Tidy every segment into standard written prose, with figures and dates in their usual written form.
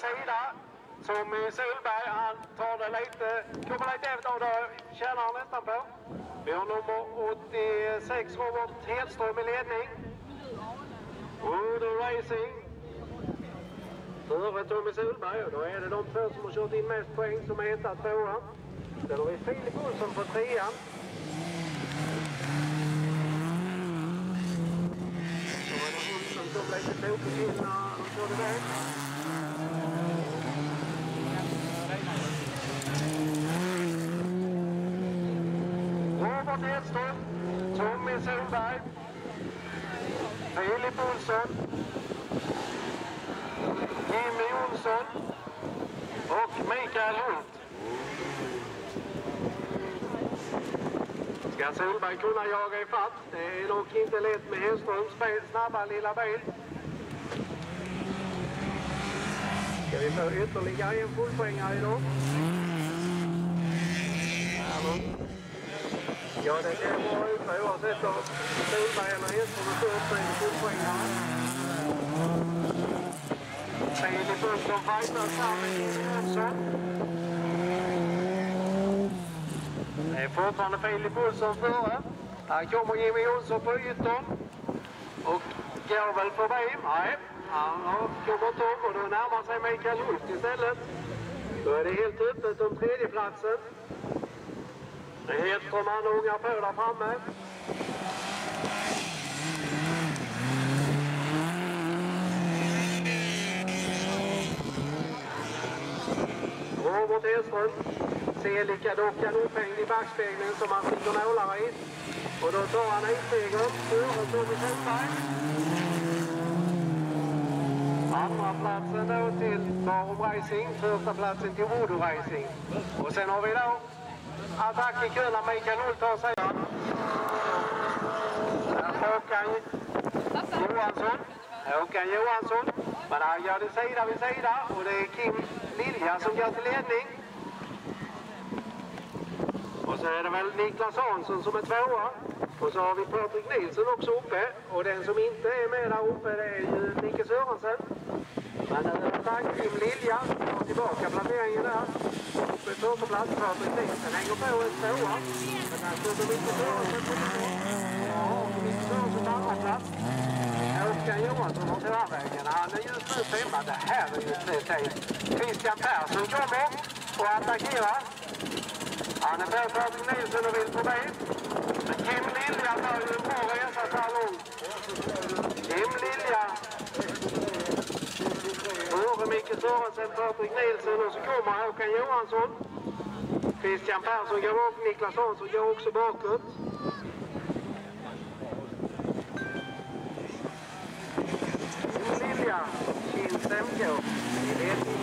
sida. Tommy Solberg, han tar det lite, kommer lite efter och då tjänar han nästan på. Vi har nummer 86, Robert Hedström i ledning. Udo Racing. Före Tommy Solberg, och då är det de två som har kört in mest poäng som är etta, tvåa. Sen har vi Filip Olsson på trean. Så är det Olsson som blev lite tokig till när de körde iväg. Robert Hedström, Tommy Solberg, Filip Olsson, Jimmy Olsson och Mikael Hult. Ska Solberg kunna jaga i fatt? Det är nog inte lätt med Hedströms snabba lilla bil. Ska vi få ytterligare en fullpoängare idag? Ja, det kan vara ute oavsett om Solberg eller Hedström är först så är det fullpoängare. Filip Olsson fightar samman med Jimmy Olsson. Det är fortfarande Filip Olsson före. Här kommer Jimmy Olsson på yttern. Och går väl förbi? Nej, han kommer inte upp och då närmar sig Mikael Hult istället. Då är det helt öppet om tredjeplatsen. Det är Hedström han ungar på där framme. Robert Hedström ser lika dockan upphängd i backspegeln som han sitter nålar i. Och då tar han insteger före Tommy Solberg. Andra platsen då till Barum Racing, första platsen till Voodoo Racing. Och sen har vi då attack i kön när Mikael Hult tar sig an. Håkan Johansson. Men han gör det sida vid sida och det är Kim Lilja som går till ledning. Och så är det väl Niklas Hansson som är tvåa. Och så har vi Patrik Nilsson också uppe. Och den som inte är med där uppe det är ju Micke Sörensen. Men det är tack Kim Lilja som tar tillbaka placeringen där. Uppe i första plats Patrik Nilsson hänger på en tvåa. Men där står Micke Sörensen på nivå. Ja, Micke Sörensen på andra plats. Håkan Johansson har tillvägen. Han är just nu femma. Det här är ju ett Christian Persson kommer och attackerar. Han är på Patrik Nilsson och vill förbi. Men Kim Lilja tar ju en bra resa så här långt. Kim Lilja. Före Micke Sörensen, Patrik Nilsson och så kommer Håkan Johansson. Christian Persson går bak, Niklas Hansson går också bakåt. Lilja, Kinsem går i ledning.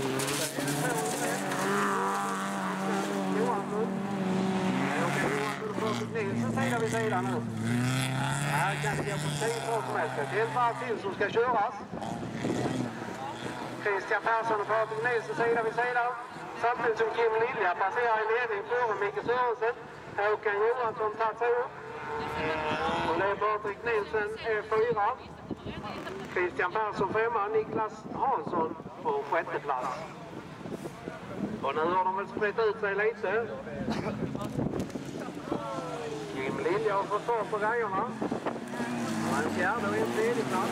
Johansson. Håkan Johansson och Patrik Nilsson sida vid sida nu. Här kan det gå på 10 som helst. Det är ett varv till som ska köras. Christian Persson och Patrik Nilsson sida vid sida. Samtidigt som Kim Lilja passerar i ledning före Micke Sörensen. Håkan Johansson tar sig upp. Och det är Patrik Nilsson är fyra. Christian Persson femma. Niklas Hansson på sjätte plats. Och nu har de väl spritt ut sig lite. Kim Lilja har fått start på grejerna. En fjärde och en tredje plats.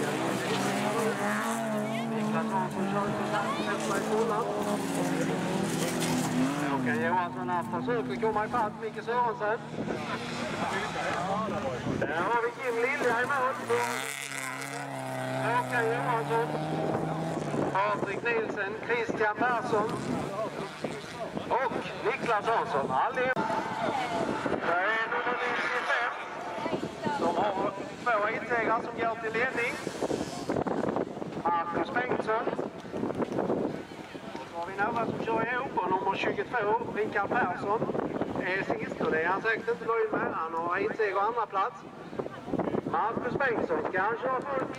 Niklas Hansson kör efter i skolan. Håkan Johansson har försökt komma ifatt Micke Sörensen. Där har vi Kim Lilja i mål. Håkan Johansson. Patrik Nilsson, Christian Persson och Niklas Hansson. Allihop. Det är nummer 95 som har två insegrare som går till ledning. Marcus Bengtsson. Och så har vi några som kör ihop och nummer 22, Rickard Persson, är sist och det är han säkert inte nöjd med. Han har insegrare andra plats. Marcus Bengtsson, ska han köra fullt?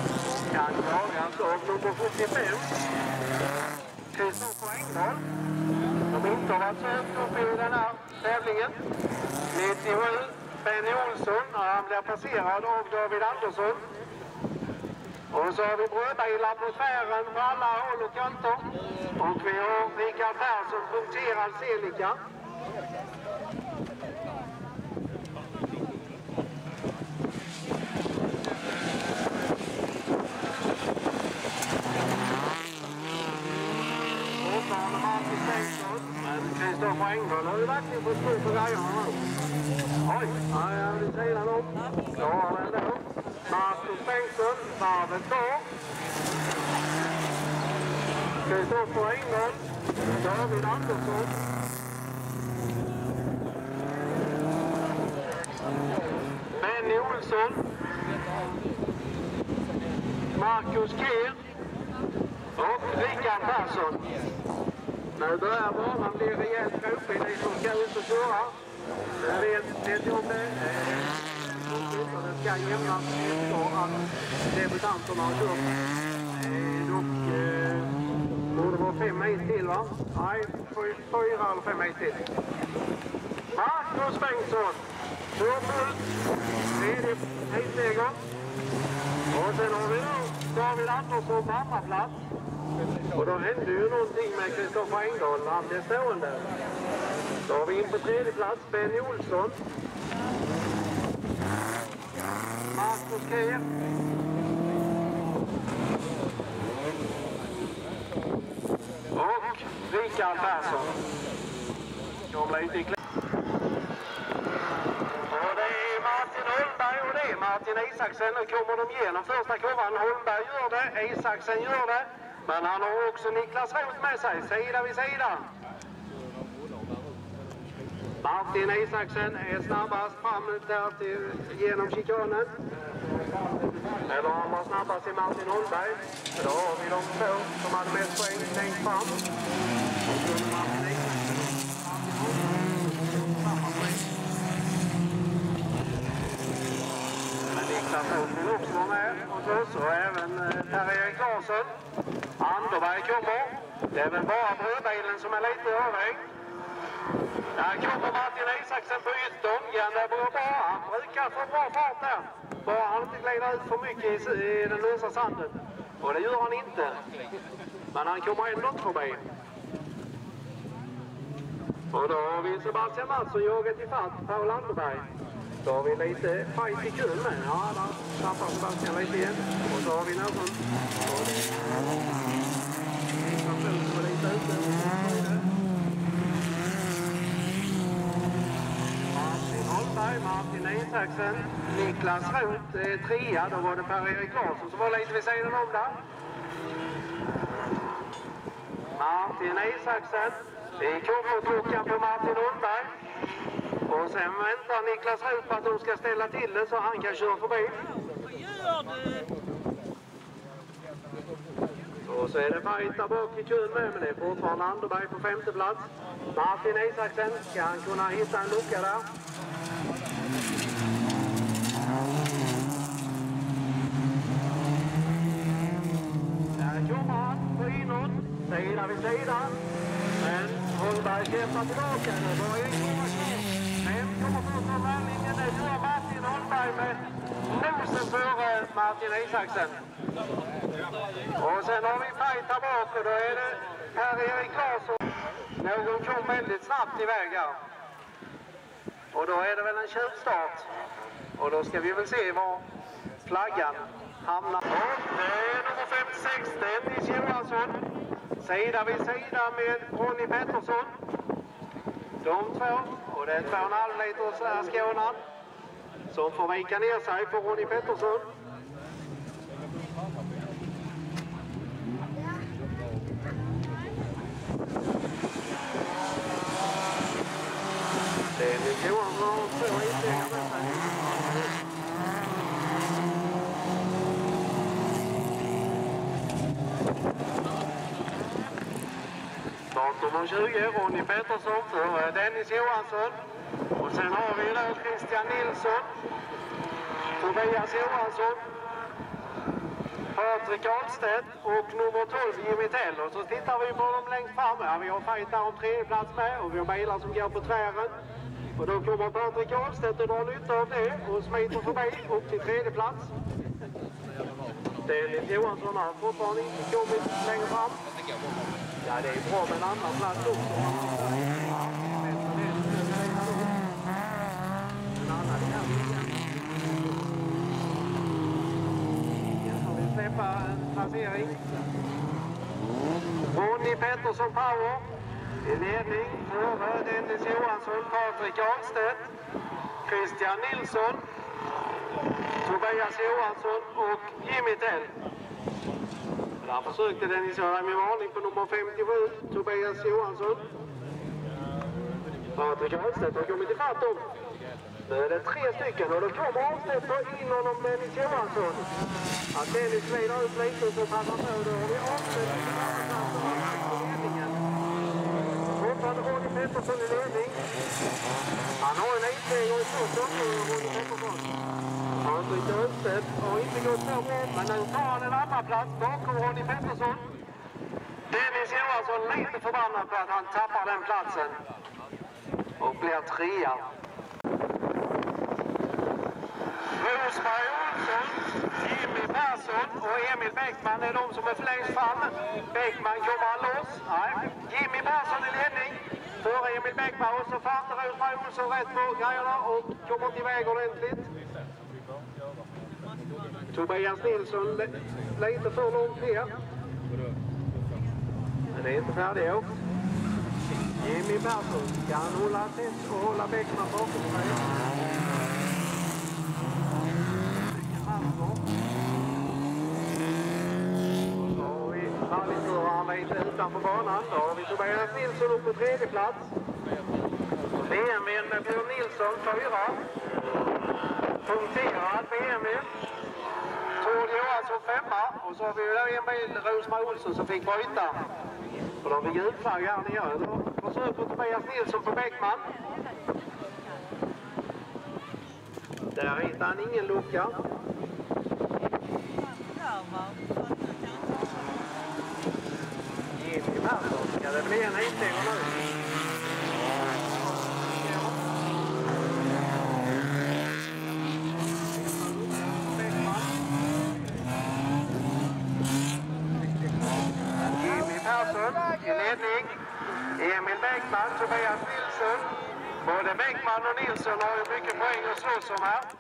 Kan jagas av nummer 75. Kristoffer Engdahl. varit sökt upp i den här tävlingen. 97, Benny Olsson, han blir passerad av David Andersson. Och så har vi brödbilar på tvären på alla håll och kanter. Och vi har Rickard Persson, punkterad Celica. Fortfarande Martin Bengtsson, men Kristoffer Engdahl har ju verkligen fått stå på grejerna nu. Oj, här är han vid sidan om. Klarar den då. Martin Bengtsson, varvet kvar. Kristoffer Engdahl, David Andersson. Benny Olsson. Marcus Kehr. Och Rickard Persson. Nu börjar banan bli rejält gropig, ni som ska ut och köra. Jag vet jag om det. Det ska jämnas efter att debutanterna har kört. Dock borde vara 5 mil till, va? Nej, 4 eller 5 mil till. Marcus Bengtsson. Kör fullt. Tredje hitläger. Och sen har vi då David Andersson på andra plats. Och då hände ju någonting med Kristoffer Engdahl. Han blev stående. Då har vi in på tredje plats Benny Olsson. Marcus Kehr. Och Rickard Persson. Kommer lite i kläm. Och det är Martin Holmberg och det är Martin Isaksen. Nu kommer de igenom första kurvan. Holmberg gör det, Isaksen gör det. Men han har också Niklas Roth med sig, sida vid sida. Martin Isaksen är snabbast fram där genom chikanen. Eller han var snabbast i Martin Holmberg. Då har vi de två som hade mest poäng längst fram. Men Niklas Roth vill också vara med hos oss och även Per-Erik Larsson. Anderberg kommer. Det är väl bara brödbilen som är lite övervägd. Där kommer Martin Isaksen på yttern. Ja, det beror bra. Han brukar få bra fart där. Bara han inte glider ut för mycket i den lösa sanden. Och det gör han inte. Men han kommer ändå inte förbi. Och då har vi Sebastian Mattsson jagat i fatt Paul Anderberg. Då har vi lite fight i kul med. Ja, där tappar Sebastian lite igen. Och så har vi någon. Martin Holmberg, Martin Isaksen, Niklas Roth, trea. Då var det Per-Erik Larsson som var lite vid sidan om där. Martin Isaksen i kurvklockan på Martin Holmberg. Och sen väntar Niklas Roth på att de ska ställa till det så han kan köra förbi. Och så är det fight där bak i kön med, men det är fortfarande Anderberg på 5:e plats. Martin Isaksen, ska han kunna hitta en lucka där? Där kommer han på inåt, sida vid sida. Men Holmberg kämpar tillbaka, det var 1,2. Vem kommer först från värmningen? Det gör Martin Holmberg med nosen före Martin Isaksen. Och sen har vi fight här bak och då är det Per-Erik Larsson. Någon kom väldigt snabbt iväg här. Och då är det väl en tjuvstart. Och då ska vi väl se var flaggan hamnar. Och det är nummer 56, Dennis Johansson. Sida vid sida med Ronny Pettersson. De två. Och det är 2,5 liters Skånan som får vika ner sig för Ronny Pettersson. Dennis Johansson har 2 instegar med sig. Startnummer 20, Ronny Pettersson för Dennis Johansson. Och sen har vi då Christian Nilsson, Tobias Johansson. Patrik Ahlstedt och nummer 12 Jimmy Tell. Och så tittar vi på dem längst fram. Ja, vi har fight där om tredje plats med och vi har bilar som går på tvären. Och då kommer Patrik Ahlstedt och drar nytta av det och smiter förbi upp till tredje plats. Dennis Johansson har fortfarande inte kommit längre fram. Ja, det är bra med en annan plats också. En annan här. Så vi släppa en placering. Ronny Pettersson Power i ledning före Dennis Johansson, Patrik Ahlstedt, Christian Nilsson, Tobias Johansson och Jimmy Tell. Där försökte Dennis göra med varning på nummer 57, Tobias Johansson. Patrik Ahlstedt har kommit ifatt dem. Nu är det 3 stycken och då kommer Ahlstedt in honom Dennis Johansson. Att Dennis glider ut lite så passar på. Då har vi Ahlstedt i ledningen. Fortfarande Ronny Pettersson i ledning. Han har en integring i första Ronny Pettersson. Patrik Ahlstedt har inte gått så bra, men nu tar han en andra plats bakom Ronny Pettersson. Dennis Johansson lite förbannad på att han tappar den platsen och blir 3:a. Rosberg Olsson, Jimmy Persson och Emil Bäckman är de som är längst fram. Bäckman kommer loss. Nej, Jimmy Persson i ledning. Före Emil Bäckman och så fattar Rosberg Olsson rätt på grejerna och kommer inte iväg ordentligt. Tobias Nilsson lite för långt ner. Men det är inte färdigt. Jimmy Persson kan hålla tätt och hålla Bäckman bakom sig. Och vi rallyförarna lite utanför banan. Då har vi Tobias Nilsson upp på 3:e plats. BMW med Björn Nilsson 4. Punkterad BMW. Tord Johansson 5:a. Och så har vi där en bil, Rosberg Olsson, som fick bryta. Och då har vi gulflagg här nere. Då försöker Tobias Nilsson på Bäckman. Där hittar han ingen lucka. Jimmy Persson, ska det bli en integring nu? Jimmy Persson i ledning. Emil Bäckman, Tobias Nilsson. Både Bäckman och Nilsson har ju mycket poäng att slåss om här.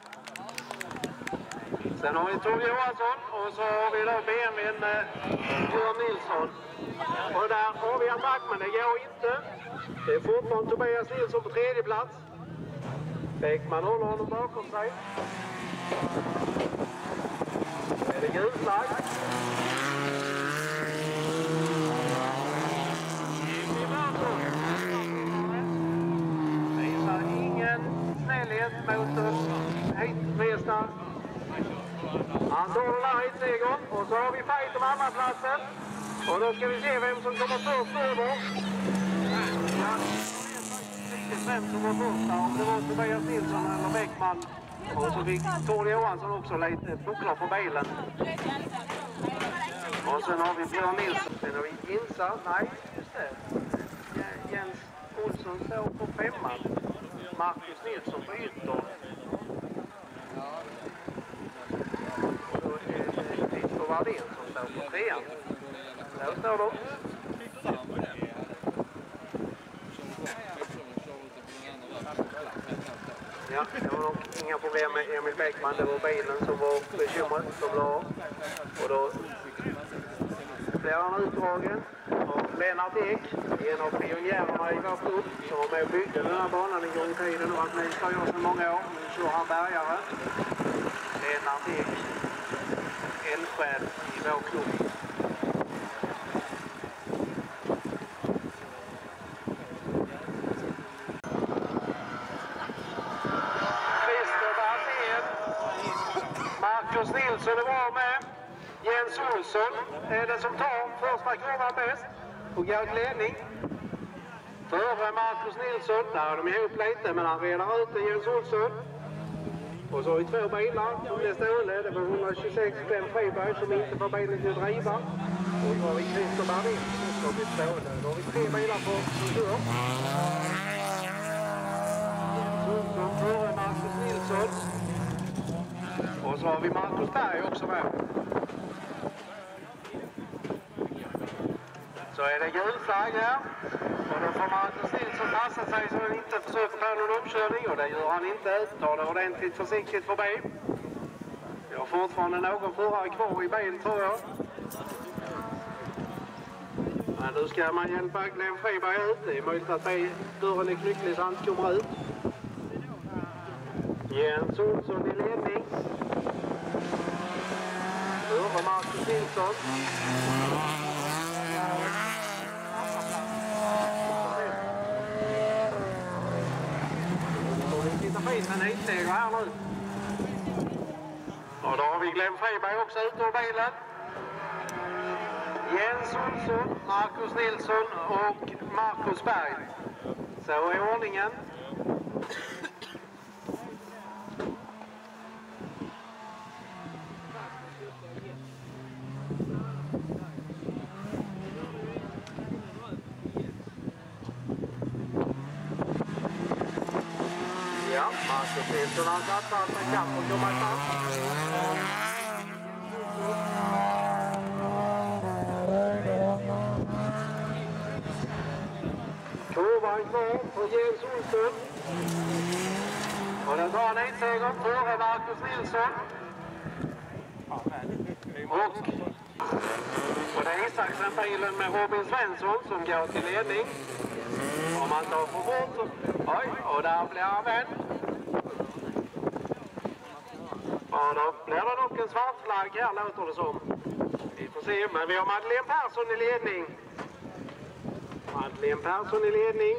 Sen har vi Tord Johansson och så har vi då BMW med Björn Nilsson. Och där har vi attack, men det går inte. Det är fortfarande Tobias Nilsson på 3:e plats. Bäckman håller honom bakom sig. Nu är det gul flagg. Visar ingen snällhet mot hitresta. Han tar den här hitsegern och så har vi fight om andra platsen. Och då ska vi se vem som kommer först över. Ja, vem som var första, om det var Tobias Nilsson eller Bäckman. Och så fick Tord Johansson också lite bucklar på bilen. Och sen har vi Björn Nilsson. Sen har vi Insa. Nej, just det. Jens Olsson står på 5:an. Marcus Nilsson på ytter. Och då är det Tito Vardén som står på 3:an. Där står de. Ja, det var nog inga problem med Emil Bäckman. Det var bilen som var bekymret som la av. Och då blev han utdragen. Och Lennart Ek, en av pionjärerna i vår klubb, som var med och byggde den här banan en gång i tiden och att ni ska göra så många år. Nu kör han bärgare. Lennart Ek, eldsjäl i vår klubb. Marcus Nilsson är bra med. Jens Olsson är det som tar första kurvan bäst och går ledning. Före Marcus Nilsson, där är de ihop lite men han redar ut Jens Olsson. Och så har vi 2 bilar som är stående. Det var 126 Glenn Friberg som inte får bilen till att driva. Och då har vi Christer Berlin som har blivit stående. Då har vi 3 bilar på som kör. Som före Marcus Nilsson. Och så har vi Marcus Berg också med. Så är det gul flagg här. Och då får Marcus Nilsson passa sig så han inte försöker på någon uppkörning. Och det gör han inte. Tar det ordentligt försiktigt förbi. Vi har fortfarande någon förare kvar i bil tror jag. Men nu ska man hjälpa Glenn Friberg ut. Det är möjligt att dörren är knycklig så han kommer ut. Jens Olsson i ledning. Över Marcus Nilsson. En hitsteg här nu. Och då har vi Glenn Friberg också ut ur bilen. Jens Olsson, Marcus Nilsson och Marcus Berg. Så är ordningen. Ja, Marcus Nilsson har satt att han kan få komma fram. Kurvan kvar på Jens Olsson. Och den tar en hitseger före Marcus Nilsson. Och det är Isaksen-bilen med Robin Svensson som går till ledning. Om man tar för bort så... Oj, och där blir han vänd. Och då blir det nog en svart flagg här låter det som. Vi får se, men vi har Madeleine Persson i ledning. Madeleine Persson i ledning.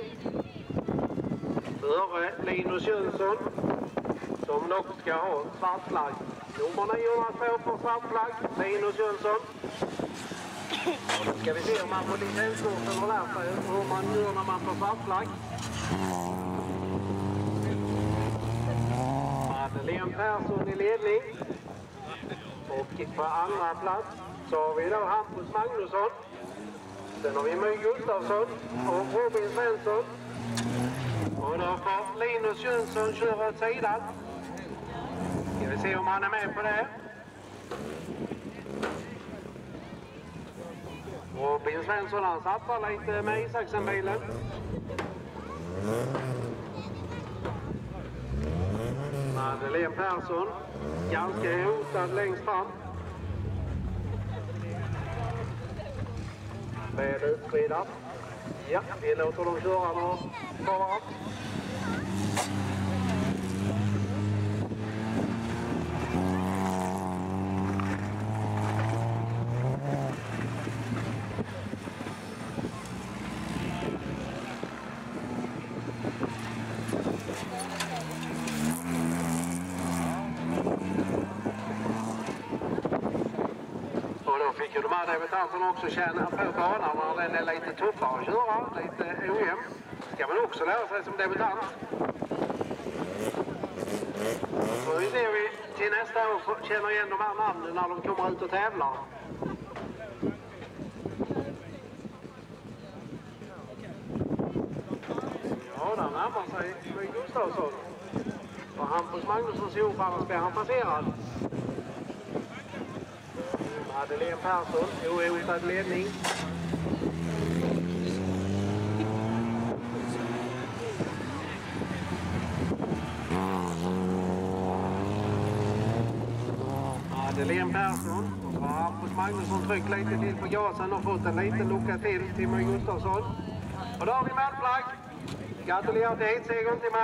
Före Linus Jönsson. Som nog ska ha svart flagg. Nummer 902 får svart flagg. Linus Jönsson. Och då ska vi se om man får licenskorten och lär sig hur man gör när man får svart flagg. Madeleine Persson i ledning. Och på andra plats så har vi då Hampus Magnusson. Sen har vi My Gustafsson och Robin Svensson. Och då får Linus Jönsson köra åt sidan. Ska vi se om han är med på det. Robin Svensson han satsar lite med Isaksen-bilen. Madeleine Persson ganska hotad längst fram. Väl utspridda. Ja, vi låter dem köra några varv. Fick ju de här debutanterna också känna på banan när den är lite tuffare att köra, lite ojämn. Ska man också lära sig som debutant. Så vi ser vi till nästa år känner igen de här namnen när de kommer ut och tävlar. Ja, där närmar sig My Gustafsson. Och Hampus Magnusson ser upp, annars blir han passerad. Madeleine Persson, ohotad ledning. Madeleine Persson och så har Hampus Magnusson tryckt lite till på gasen och fått en liten lucka till My Gustafsson. Och då har vi målflagg. Gratulerar till hitsegern till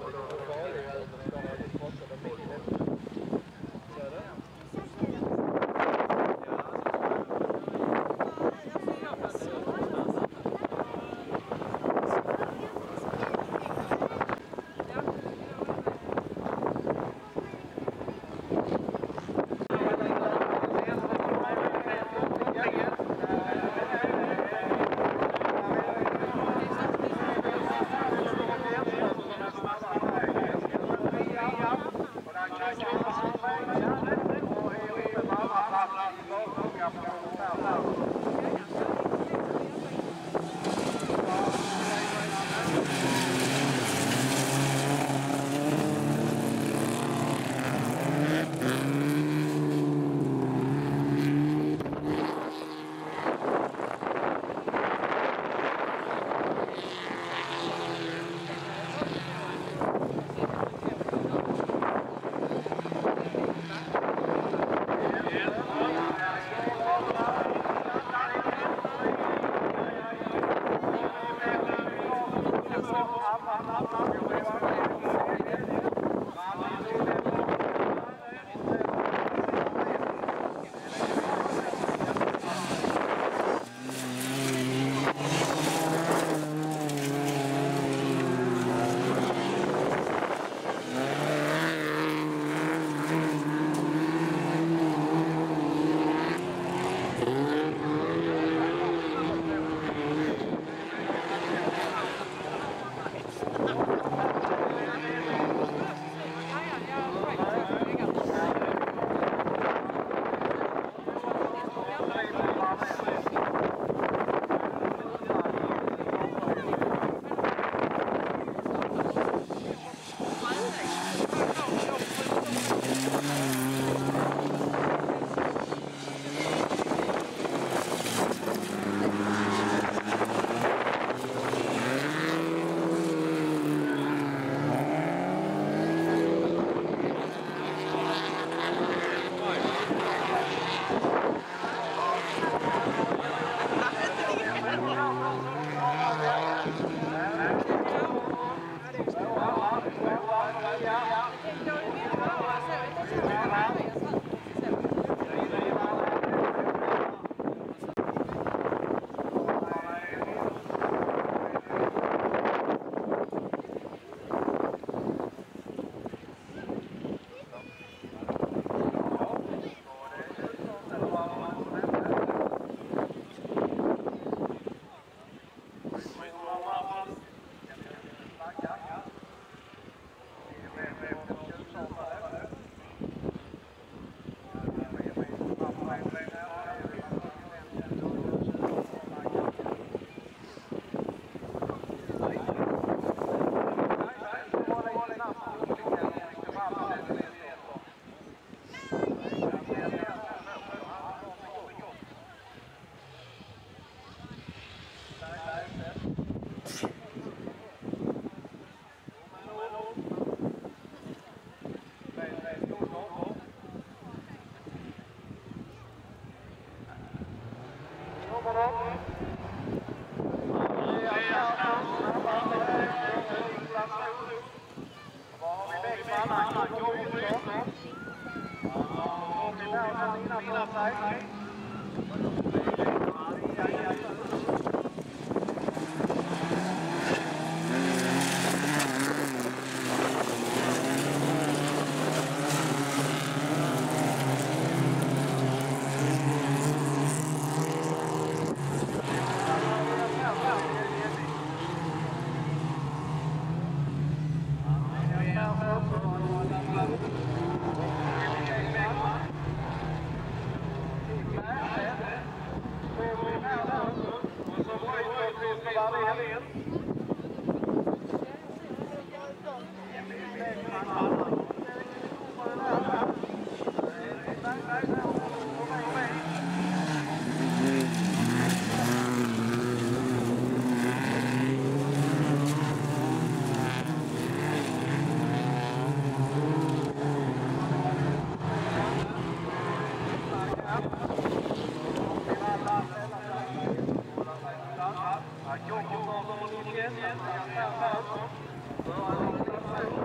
Thank you.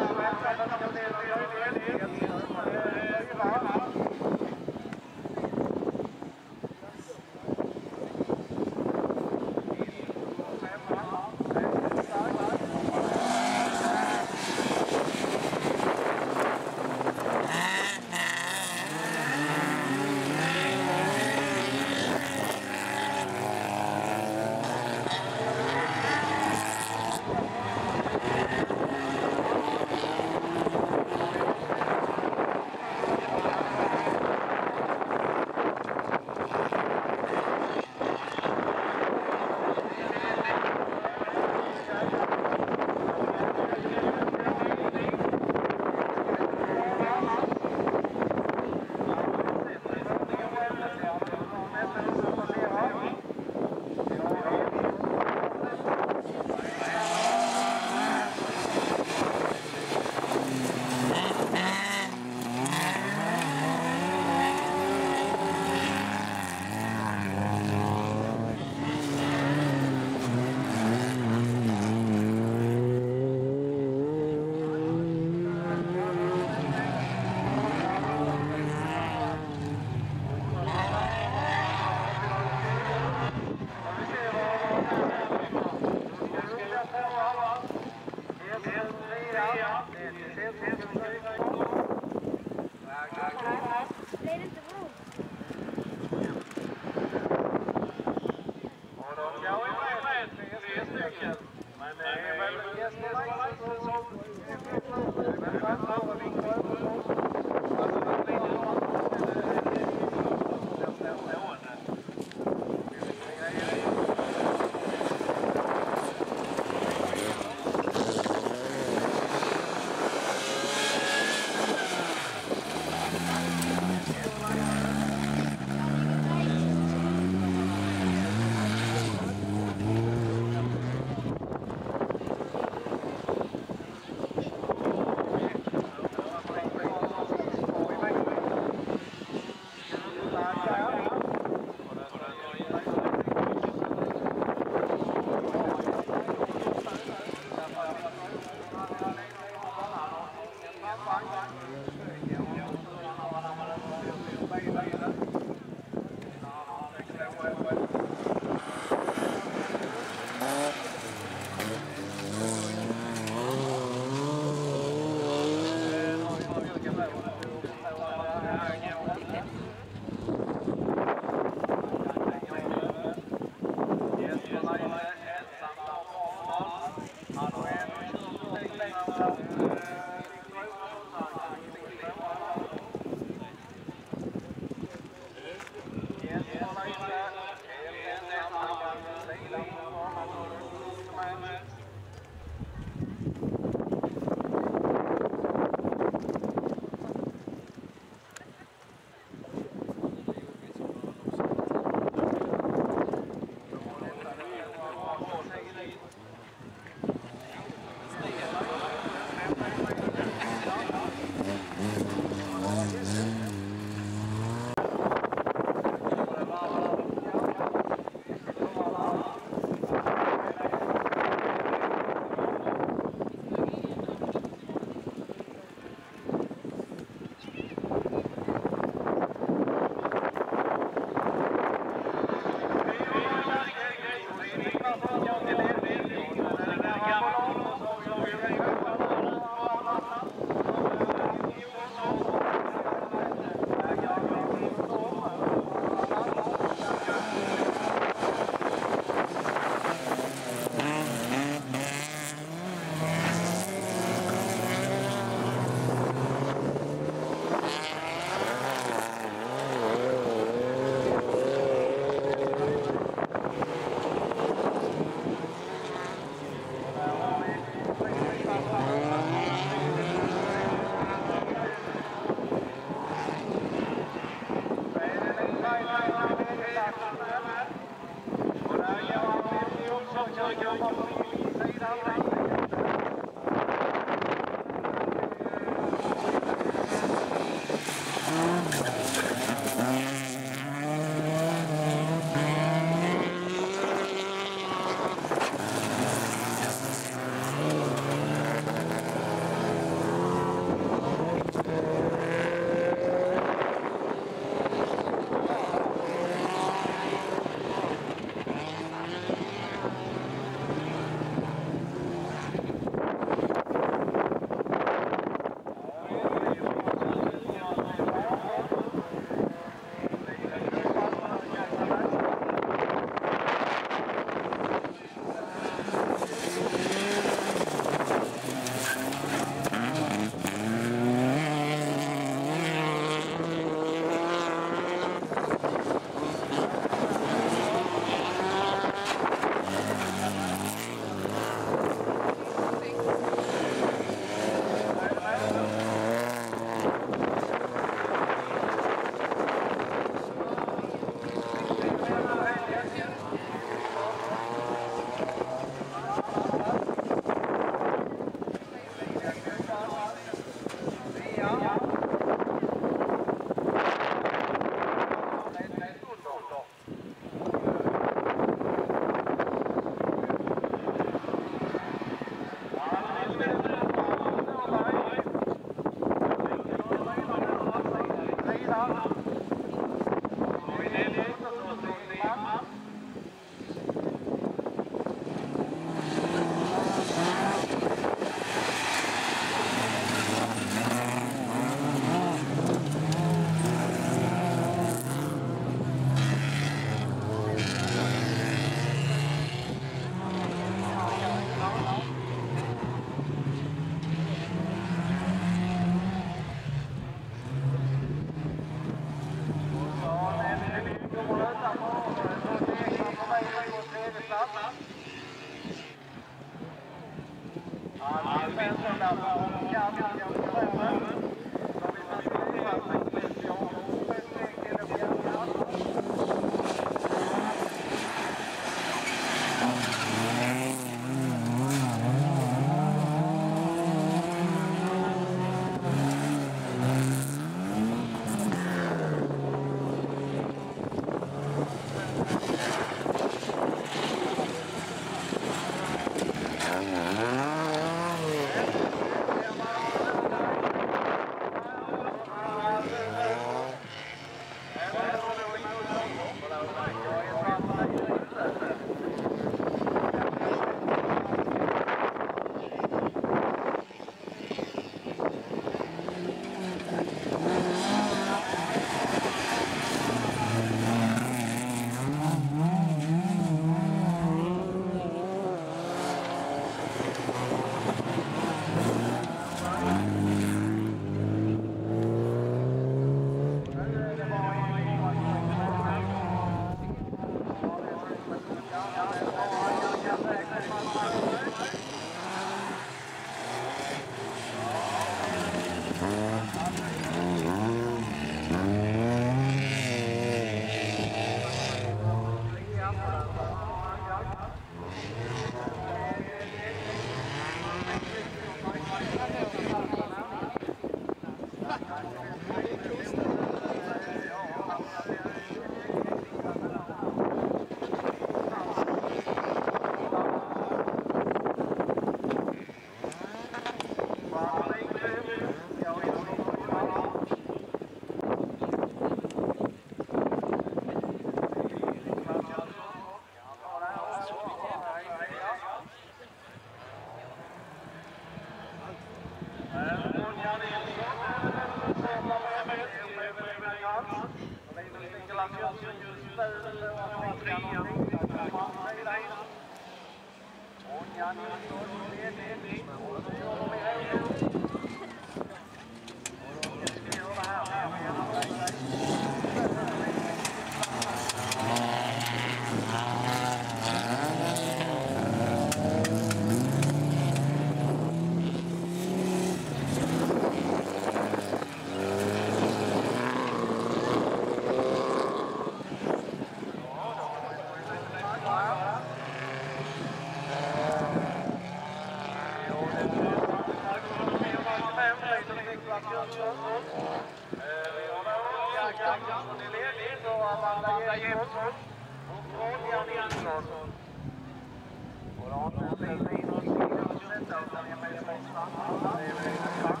Och